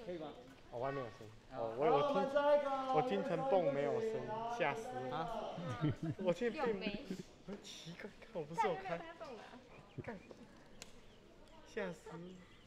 可以吗？ 哦，外面有声。哦，我听成蹦没有声，吓死我！ 啊， 我听并没， 很奇怪，看我不是有开， 动的。 干，吓死！